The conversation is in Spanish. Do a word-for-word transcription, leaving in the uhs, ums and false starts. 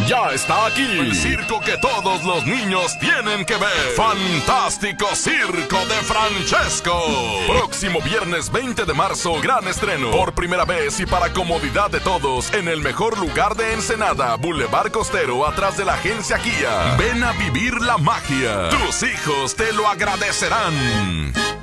Ya está aquí el circo que todos los niños tienen que ver. Fantástico Circo de Francesco. Próximo viernes veinte de marzo, gran estreno. Por primera vez y para comodidad de todos, en el mejor lugar de Ensenada, Boulevard Costero, atrás de la agencia Kia. Ven a vivir la magia. Tus hijos te lo agradecerán.